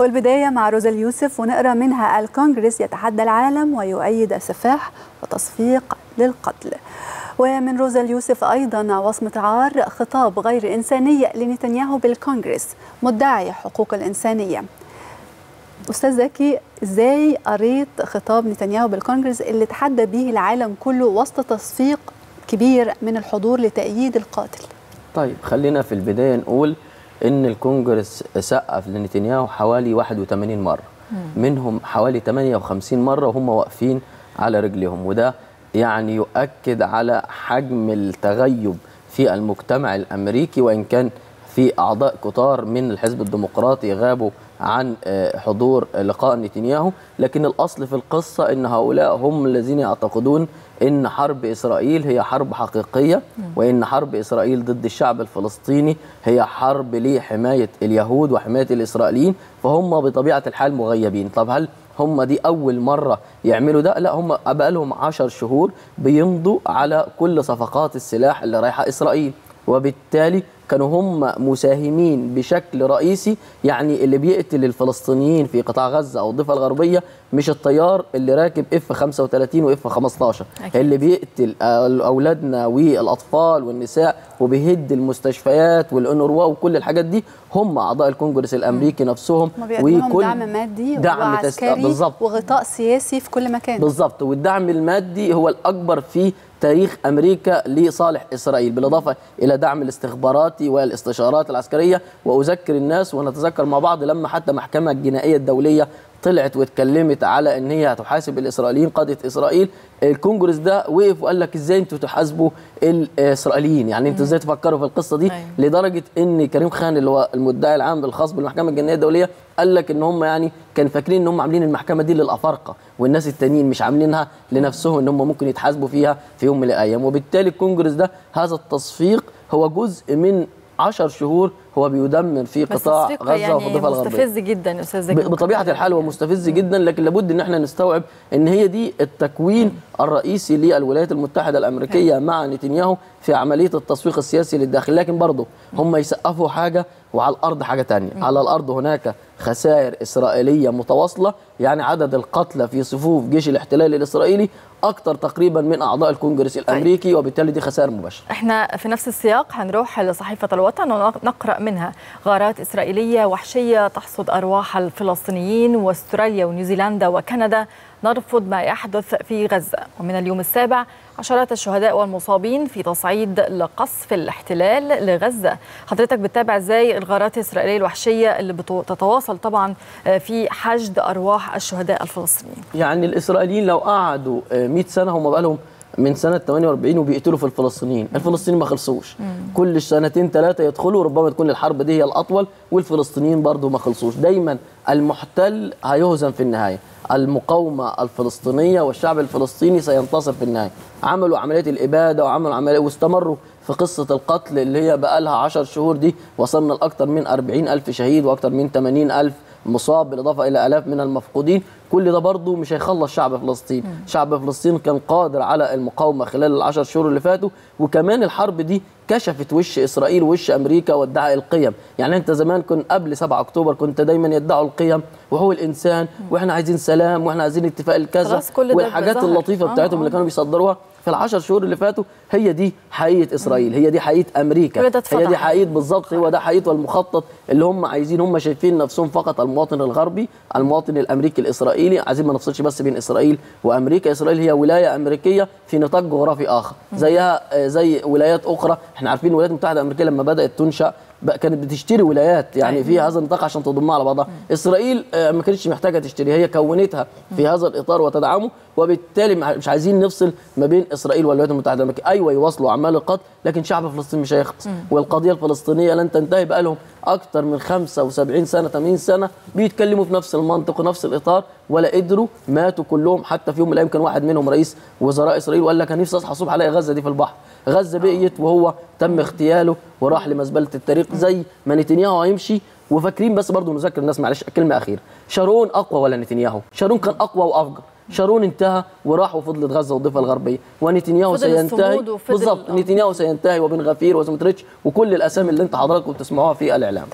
والبداية مع روزا اليوسف ونقرأ منها: الكونغرس يتحدى العالم ويؤيد السفاح وتصفيق للقتل. ومن روزا اليوسف أيضا: وصمة عار خطاب غير إنساني لنتنياهو بالكونغرس مدعي حقوق الإنسانية. أستاذ زكي، إزاي قريت خطاب نتنياهو بالكونغرس اللي تحدى به العالم كله وسط تصفيق كبير من الحضور لتأييد القاتل؟ طيب، خلينا في البداية نقول إن الكونجرس سقف لنتنياهو حوالي 81 مرة، منهم حوالي 58 مرة وهم واقفين على رجلهم، وده يعني يؤكد على حجم التغيب في المجتمع الأمريكي. وإن كان في أعضاء كتار من الحزب الديمقراطي غابوا عن حضور لقاء نتنياهو، لكن الأصل في القصة إن هؤلاء هم الذين يعتقدون إن حرب إسرائيل هي حرب حقيقية، وإن حرب إسرائيل ضد الشعب الفلسطيني هي حرب لحماية اليهود وحماية الإسرائيليين، فهم بطبيعة الحال مغيبين. طب هل هم دي أول مرة يعملوا ده؟ لا، هم بقالهم 10 شهور بيمضوا على كل صفقات السلاح اللي رايحة إسرائيل، وبالتالي كانوا هم مساهمين بشكل رئيسي. يعني اللي بيقتل الفلسطينيين في قطاع غزة أو الضفة الغربية مش الطيار اللي راكب F-35 و F-15، اللي بيقتل أولادنا والأطفال والنساء وبيهد المستشفيات والأونروا وكل الحاجات دي هم أعضاء الكونجرس الأمريكي نفسهم، وكل دعم مادي وعسكري وغطاء سياسي في كل مكان. بالظبط، والدعم المادي هو الأكبر في تاريخ أمريكا لصالح إسرائيل، بالإضافة إلى دعم الاستخباراتي والاستشارات العسكرية. وأذكر الناس ونتذكر مع بعض لما حتى محكمة الجنائية الدولية طلعت واتكلمت على ان هي هتحاسب الاسرائيليين قاده اسرائيل، الكونجرس ده وقف وقال لك ازاي انتوا تحاسبوا الاسرائيليين؟ يعني انتوا ازاي تفكروا في القصه دي؟ لدرجه ان كريم خان اللي هو المدعي العام الخاص بالمحكمه الجنائيه الدوليه قال لك ان هم يعني كان فاكرين ان هم عاملين المحكمه دي للافارقه والناس التانيين، مش عاملينها لنفسهم ان هم ممكن يتحاسبوا فيها في يوم من الايام. وبالتالي الكونجرس ده هذا التصفيق هو جزء من 10 شهور هو بيدمر في قطاع غزة يعني وفي الضفة الغربية. مستفز جدا يا استاذ زكي، بطبيعة الحال هو مستفز جدا، لكن لابد ان احنا نستوعب ان هي دي التكوين الرئيسي للولايات المتحدة الأمريكية مع نتنياهو في عملية التسويق السياسي للداخل. لكن برضه هم يسقفوا حاجة وعلى الأرض حاجة تانية. على الأرض هناك خسائر إسرائيلية متواصلة، يعني عدد القتلى في صفوف جيش الاحتلال الإسرائيلي أكثر تقريبا من أعضاء الكونجرس الأمريكي، وبالتالي دي خسائر مباشرة. احنا في نفس السياق هنروح لصحيفة الوطن ونقرأ منها: غارات إسرائيلية وحشية تحصد أرواح الفلسطينيين، واستراليا ونيوزيلندا وكندا نرفض ما يحدث في غزة. ومن اليوم السابع: عشرات الشهداء والمصابين في تصعيد لقصف الاحتلال لغزة. حضرتك بتتابع ازاي الغارات الإسرائيلية الوحشية اللي بتتواصل طبعا في حشد أرواح الشهداء الفلسطينيين؟ يعني الإسرائيليين لو قعدوا 100 سنة، هم بقى لهم من سنة 48 وبيقتلوا في الفلسطينيين، الفلسطينيين ما خلصوش. كل سنتين ثلاثة يدخلوا، ربما تكون الحرب دي هي الأطول، والفلسطينيين برضو ما خلصوش. دايما المحتل هيهزم في النهاية، المقاومة الفلسطينية والشعب الفلسطيني سينتصر في النهاية. عملوا عمليات الإبادة وعملوا عمليات واستمروا في قصة القتل اللي هي بقى لها 10 شهور دي، وصلنا لأكثر من 40,000 شهيد وأكثر من 80,000 مصاب، بالإضافة إلى آلاف من المفقودين. كل ده برضه مش هيخلص شعب فلسطين. شعب فلسطين كان قادر على المقاومة خلال ال10 شهور اللي فاتوا، وكمان الحرب دي كشفت وش إسرائيل ووش أمريكا وادعاء القيم. يعني أنت زمان كنت قبل 7 أكتوبر كنت دايما يدعوا القيم وحقوق الإنسان، وإحنا عايزين سلام وإحنا عايزين اتفاق الكذا والحاجات اللطيفة بتاعتهم اللي كانوا بيصدروها في ال10 شهور اللي فاتوا. هي دي حقيقة إسرائيل، هي دي حقيقة أمريكا، هي دي حقيقة بالظبط، هو ده حقيقة والمخطط اللي هم عايزين. هم شايفين نفسهم فقط المواطن الغربي، المواطن الأمريكي الإسرائيلي. عايزين ما نفصلش بس بين إسرائيل وأمريكا. إسرائيل هي ولاية أمريكية في نطاق جغرافي آخر، زيها زي ولايات أخرى. احنا عارفين الولايات المتحدة الأمريكية لما بدأت تنشأ كانت بتشتري ولايات يعني في هذا النطاق عشان تضمها على بعضها. إسرائيل ما كانتش محتاجة تشتري، هي كونتها في هذا الإطار وتدعمه، وبالتالي مش عايزين نفصل ما بين إسرائيل والولايات المتحدة الأمريكية. أيوة يواصلوا أعمال القتل، لكن شعب فلسطين مش هيخلص، والقضية الفلسطينية لن تنتهي. بقى لهم أكثر من 75 سنة 80 سنة بيتكلموا في نفس المنطق ونفس الإطار، ولا قدروا، ماتوا كلهم. حتى في يوم من الأيام كان واحد منهم رئيس وزراء إسرائيل وقال لك أنا نفسي أصحى الصبح ألاقي غزة دي في البحر. غزة بقيت وهو تم اغتياله وراح لمزبلة التاريخ، زي ما نتنياهو هيمشي. وفاكرين بس برضه نذكر الناس، معلش كلمة أخيرة: شارون أقوى ولا نتنياهو؟ شارون كان أقوى وأفجر. شارون انتهى وراح وفضلت غزة والضفة الغربية، ونتنياهو سينتهي. بالظبط، نتنياهو سينتهي وبن غفير وسموتريتش وكل الأسامي اللي انت حضراتكم بتسمعوها في الإعلام.